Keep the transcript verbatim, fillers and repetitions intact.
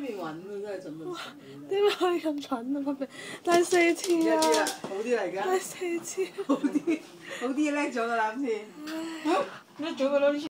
面揾啊，真係準唔準？ 點解可以咁蠢啊？筆名第四次啊！ 一啲啦，好啲嚟㗎。 第四次。 好啲，好啲叻咗㗎啦，今次。 叻咗㗎啦呢次。